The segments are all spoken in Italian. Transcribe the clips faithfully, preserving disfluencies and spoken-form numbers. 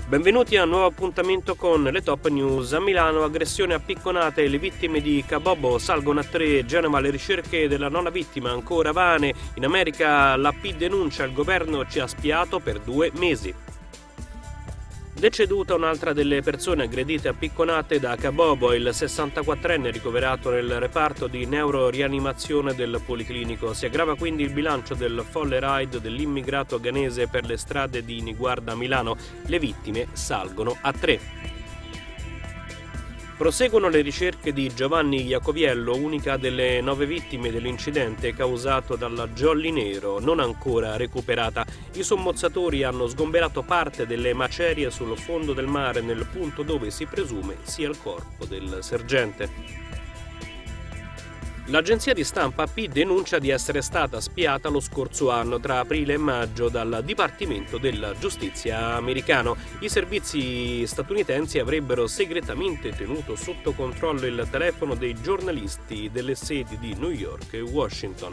Benvenuti a un nuovo appuntamento con le top news. A Milano, aggressione a picconate, le vittime di Kabobo salgono a tre, Genova le ricerche della nona vittima ancora vane, in America l'A P denuncia il governo ci ha spiato per due mesi. Deceduta un'altra delle persone aggredite a picconate da Kabobo, il sessantaquattrenne ricoverato nel reparto di neurorianimazione del Policlinico. Si aggrava quindi il bilancio del folle raid dell'immigrato ghanese per le strade di Niguarda a Milano. Le vittime salgono a tre. Proseguono le ricerche di Giovanni Iacoviello, unica delle nove vittime dell'incidente causato dalla Jolly Nero, non ancora recuperata. I sommozzatori hanno sgomberato parte delle macerie sul fondo del mare nel punto dove si presume sia il corpo del sergente. L'agenzia di stampa A P denuncia di essere stata spiata lo scorso anno tra aprile e maggio dal Dipartimento della Giustizia americano. I servizi statunitensi avrebbero segretamente tenuto sotto controllo il telefono dei giornalisti delle sedi di New York e Washington.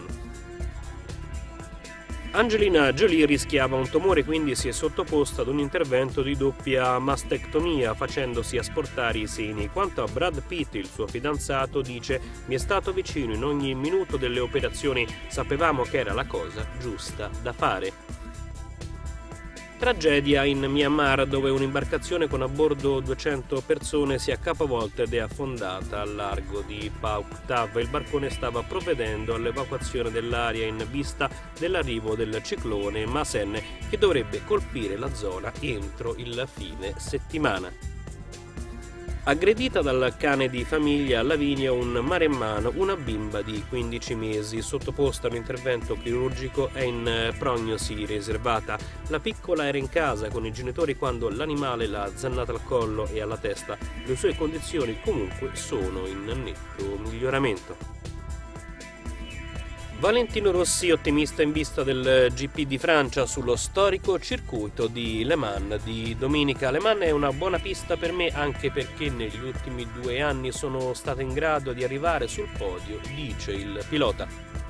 Angelina Jolie rischiava un tumore, quindi si è sottoposta ad un intervento di doppia mastectomia facendosi asportare i seni. Quanto a Brad Pitt, il suo fidanzato, dice: mi è stato vicino in ogni minuto delle operazioni, sapevamo che era la cosa giusta da fare. Tragedia in Myanmar, dove un'imbarcazione con a bordo duecento persone si è capovolta ed è affondata al largo di Phuoc Tav. Il barcone stava provvedendo all'evacuazione dell'area in vista dell'arrivo del ciclone Masen, che dovrebbe colpire la zona entro il fine settimana. Aggredita dal cane di famiglia a Lavinia un maremmano, una bimba di quindici mesi, sottoposta a un intervento chirurgico, è in prognosi riservata. La piccola era in casa con i genitori quando l'animale l'ha azzannata al collo e alla testa. Le sue condizioni comunque sono in netto miglioramento. Valentino Rossi ottimista in vista del G P di Francia sullo storico circuito di Le Mans di domenica. Le Mans è una buona pista per me anche perché negli ultimi due anni sono stato in grado di arrivare sul podio, dice il pilota.